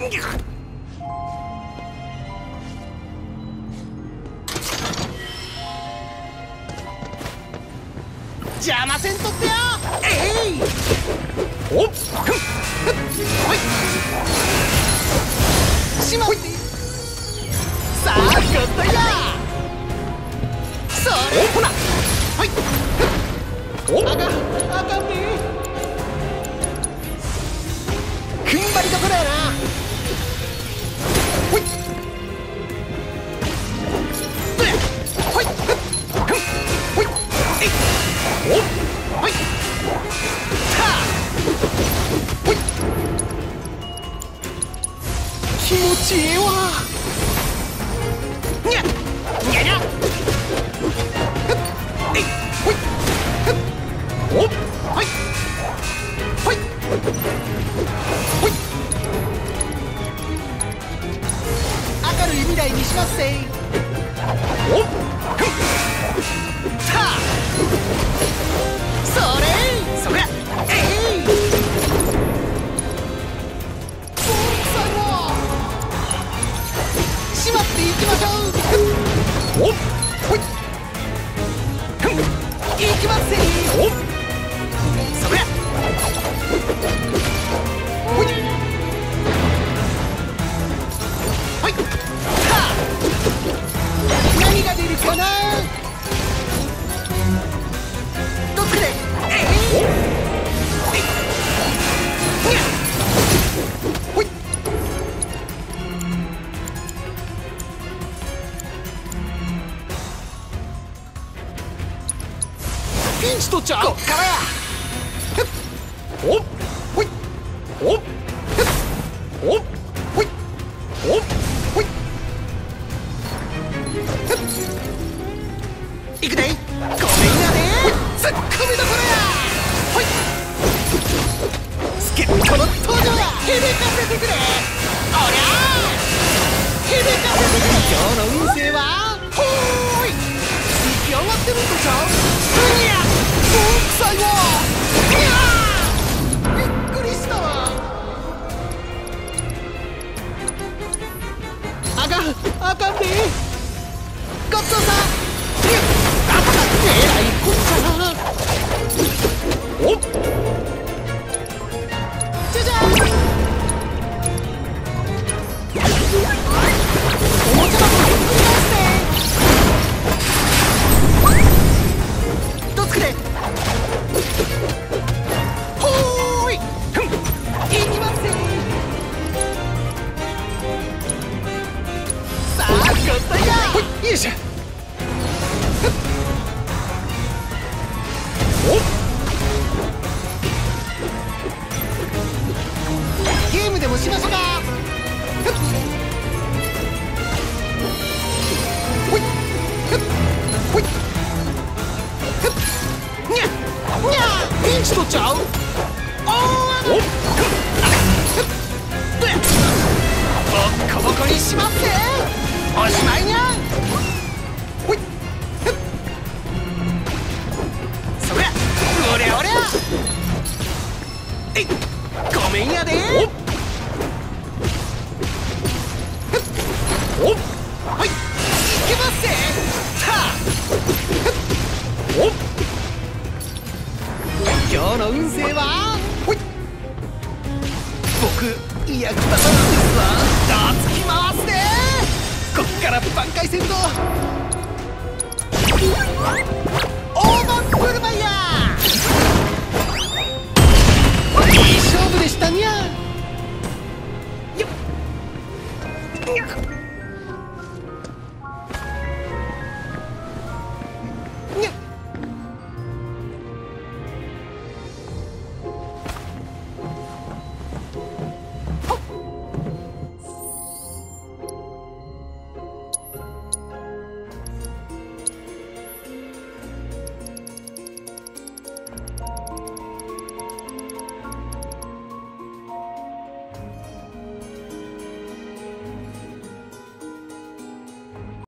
邪魔せんとってよ。おっ、はいしまって。さあゴッドや。それほら、はいおあかんね。踏ん張りどころやな。ほいどやほいほいえいおはいたほい気持ちええわ。にゃにゃにゃえいほいおはいはいほい明るい未来にしますせ。おっさあそれそりゃえいそうさよしまっていきましょう。おっほいいきますせ。おっそりゃほいはいさあ何が出るかな。どっちでえいえいにゃほいピンチ取っちゃう。こっからや。おっほいおっおっほいおっほいいくでいごめんやで。ツッコミどころや。ほい助っ人の登場や。響かせてくれ。おりゃ響かせてくれ。今日の運勢はほーい行き上がってるんとちゃう。にゃもう臭いわ。にゃびっくりしたわ。あかんでごちそうさん。えらいこっちゃな。おっじゃじゃーんおもちゃ箱ひっくり返してどつくでほーいふんいきますぜ。さあゴッドやほいよいしょゲームでもしましょうか。ほいほいにゃにゃピンチ取っちゃう。おーどやボッコボコにしまっておしまいにゃん。ほいそりゃおりゃおりゃえいごめんやで。おっはいいけますぜ。さあおっ今日の運勢はほい僕役立たずですわ。ダーツきますね。こっから挽回せんと。